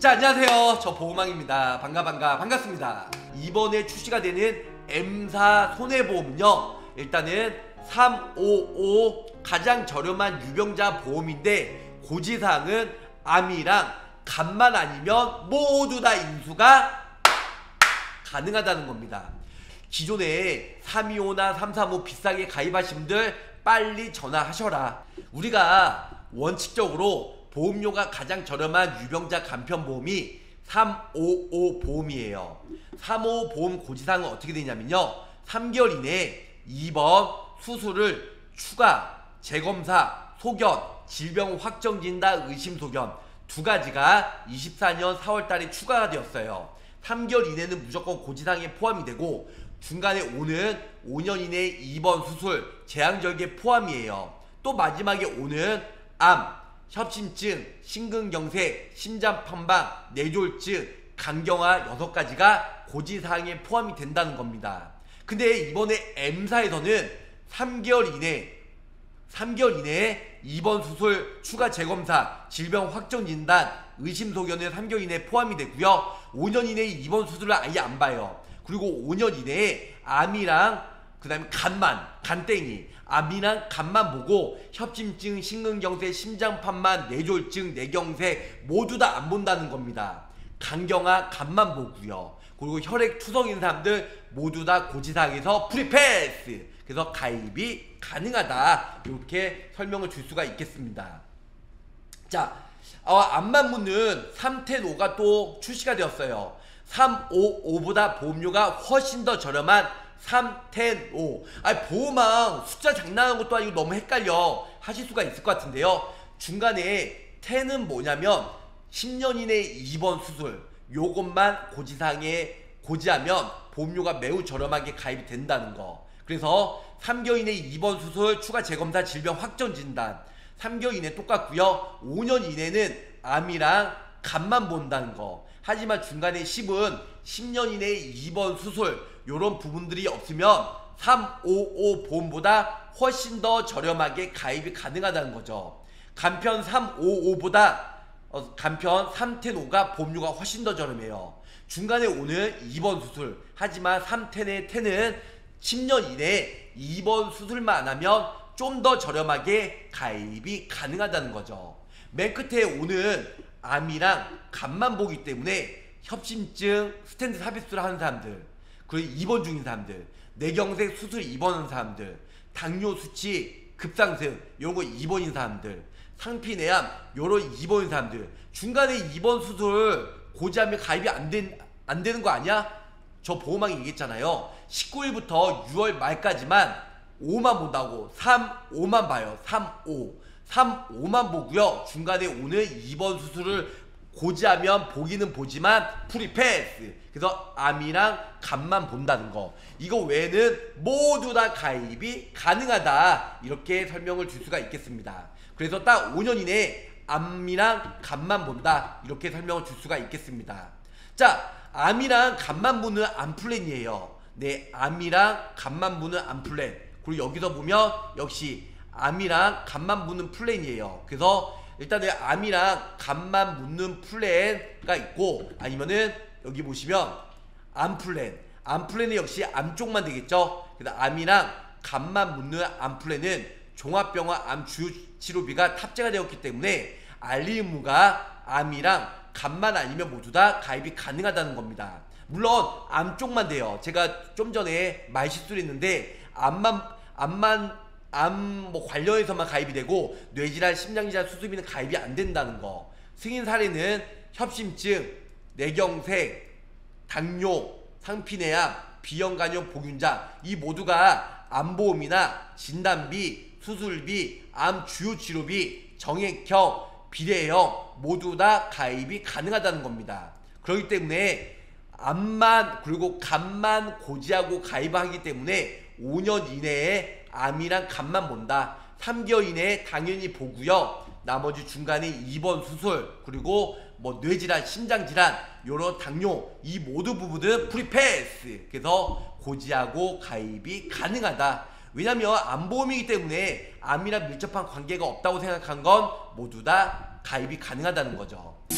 자, 안녕하세요. 저 보험왕입니다. 반갑습니다. 이번에 출시가 되는 M사 손해보험은요, 일단은 355 가장 저렴한 유병자 보험인데 고지사항은 암이랑 간만 아니면 모두 다 인수가 가능하다는 겁니다. 기존에 325나 335 비싸게 가입하신 분들 빨리 전화하셔라. 우리가 원칙적으로 보험료가 가장 저렴한 유병자 간편보험이 355 보험이에요. 355 보험 고지사항은 어떻게 되냐면요, 3개월 이내에 입원, 수술을 추가, 재검사, 소견, 질병 확정 진단, 의심 소견 두 가지가 24년 4월달에 추가가 되었어요. 3개월 이내는 무조건 고지사항에 포함이 되고 중간에 오는 5년 이내 입원, 수술, 재앙절개 포함이에요. 또 마지막에 오는 암, 협심증, 심근경색, 심장판방, 뇌졸중, 간경화 6가지가 고지사항에 포함이 된다는 겁니다. 근데 이번에 M사에서는 3개월 이내에 입원, 수술, 추가 재검사, 질병 확정 진단, 의심 소견은 3개월 이내에 포함이 되고요. 5년 이내에 입원, 수술을 아예 안 봐요. 그리고 5년 이내에 암이랑 그 다음에 간땡이 암이랑 간만 보고 협심증, 심근경색, 심장판만, 뇌졸중, 뇌경색 모두 다 안 본다는 겁니다. 간경화 간만 보고요. 그리고 혈액 투성인 사람들 모두 다 고지사항에서 프리패스, 그래서 가입이 가능하다, 이렇게 설명을 줄 수가 있겠습니다. 자, 암만 묻는 310가 또 출시가 되었어요. 355보다 보험료가 훨씬 더 저렴한 310. 보험왕 숫자 장난하는 것도 아니고 너무 헷갈려 하실 수가 있을 것 같은데요, 중간에 10은 뭐냐면 10년 이내 입원, 수술 요것만 고지사항에 고지하면 보험료가 매우 저렴하게 가입이 된다는 거. 그래서 3개월 이내 입원, 수술, 추가 재검사, 질병 확정 진단 3개월 이내 똑같고요. 5년 이내는 암이랑 간만 본다는 거. 하지만 중간에 10은 10년 이내 입원, 수술 요런 부분들이 없으면 355 보험보다 훨씬 더 저렴하게 가입이 가능하다는 거죠. 간편 355보다 간편 310가 보험료가 훨씬 더 저렴해요. 중간에 오는 입원, 수술, 하지만 310은 10년 이내에 입원, 수술만 안 하면 좀 더 저렴하게 가입이 가능하다는 거죠. 맨 끝에 오는 암이랑 간만 보기 때문에 협심증, 스텐트 삽입술을 하는 사람들, 그리고 입원 중인 사람들, 뇌경색 수술 입원한 사람들, 당뇨 수치 급상승 요거 입원인 사람들, 상피내암 요런 입원인 사람들, 중간에 입원, 수술 고지하면 가입이 안 되는 거 아니야? 저 보험왕이 얘기했잖아요. 19일부터 6월 말까지만 5만 본다고. 5만 봐요. 5만 보고요. 중간에 오는 입원, 수술을 고지하면 보기는 보지만 프리패스, 그래서 암이랑 간만 본다는 거. 이거 외에는 모두 다 가입이 가능하다, 이렇게 설명을 줄 수가 있겠습니다. 그래서 딱 5년 이내에 암이랑 간만 본다, 이렇게 설명을 줄 수가 있겠습니다. 자, 암이랑 간만 보는 암플랜이에요. 네, 암이랑 간만 보는 암플랜. 그리고 여기서 보면 역시 암이랑 간만 묻는 플랜이에요. 그래서 일단은 암이랑 간만 묻는 플랜가 있고, 아니면은 여기 보시면 암플랜이 역시 암 쪽만 되겠죠. 그래서 암이랑 간만 묻는 암플랜은 종합병원 암 주요 치료비가 탑재가 되었기 때문에 알릴 의무가 암이랑 간만 아니면 모두 다 가입이 가능하다는 겁니다. 물론 암 쪽만 돼요. 제가 좀 전에 말실수를 했는데 암 뭐 관련해서만 가입이 되고 뇌질환, 심장질환 수술비는 가입이 안 된다는 거. 승인 사례는 협심증, 뇌경색, 당뇨, 상피내암, 비형간염 보균자 이 모두가 암보험이나 진단비, 수술비, 암 주요 치료비, 정액형, 비례형 모두 다 가입이 가능하다는 겁니다. 그렇기 때문에 암만 그리고 간만 고지하고 가입하기 때문에 5년 이내에 암이랑 간만 본다. 3개월 이내에 당연히 보고요. 나머지 중간에 입원, 수술, 그리고 뭐 뇌질환, 심장질환, 요런 당뇨 이 모두 부분은 프리패스, 그래서 고지하고 가입이 가능하다. 왜냐면 암보험이기 때문에 암이랑 밀접한 관계가 없다고 생각한 건 모두 다 가입이 가능하다는 거죠.